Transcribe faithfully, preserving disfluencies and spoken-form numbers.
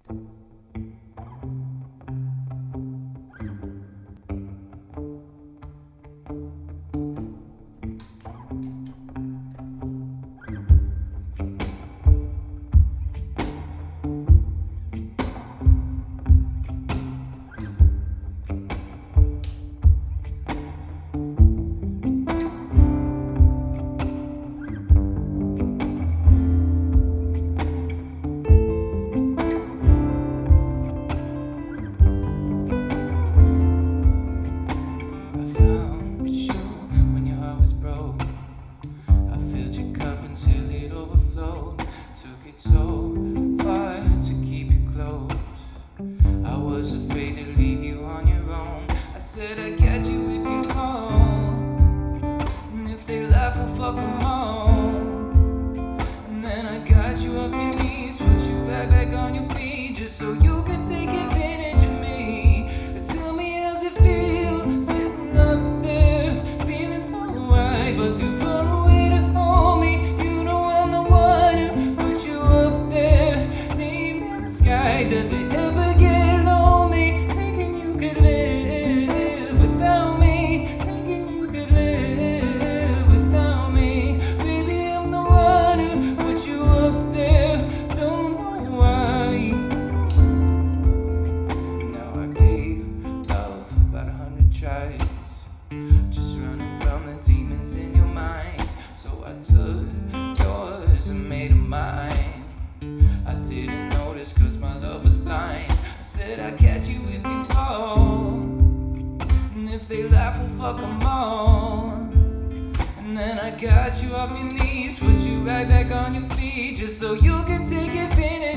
So far to keep you close. I was afraid to leave you on your own. I said I'd catch you if you fall, and if they laugh, I'll fuck them all. And then I got you up your knees, put you right back on your feet, just so you could take advantage of me. Tell me, how's it feel sitting up there, feeling so right, but too far away to hold me? You know I'm the one who put you up there, name in the sky. Does it ever get lonely, thinking you could live without me, thinking you could live without me? Baby, I'm the one who put you up there, don't know why. Now I gave love about a hundred tries, just running from the demons in your mind. So I took yours and made them mine. I didn't notice cause my love was blind. I said I'd catch you if you fall, and if they laugh, we'll fuck them all. And then I got you off your knees, put you right back on your feet, just so you could take advantage